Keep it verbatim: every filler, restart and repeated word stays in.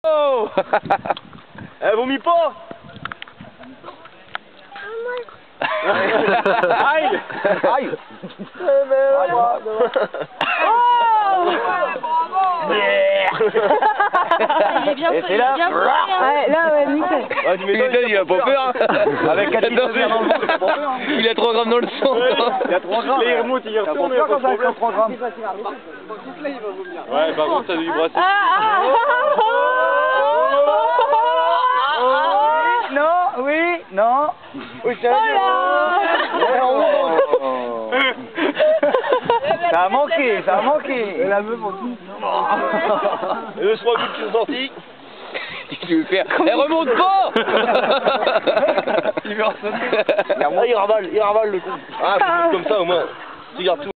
Oh. Eh, vomit pas. Aïe. Aïe. Il est bien, il est bien. Ouais, là, ouais, nickel. Ah, tu m'étonnes, Il a pas peur. Avec quatre litres de bière dans le ventre, c'est pas peur, hein. Il a trois grammes dans le sang. Il y a trois grammes. Là, il remonte, il retourne, il y a pas de problème. trois grammes. Ouais, par contre, t'as dû brasser. Ah, ah, Non, oui, non. Oui, c'est Ça a manqué, ça a manqué. La meuf en tout. Et le trois buts qui sont sortis. Qu'est-ce que tu veux faire? Elle remonte pas. Il veut ressonner. Il ravale, il ravale le con. Ah, c'est comme ça au moins. Tu gardes tout.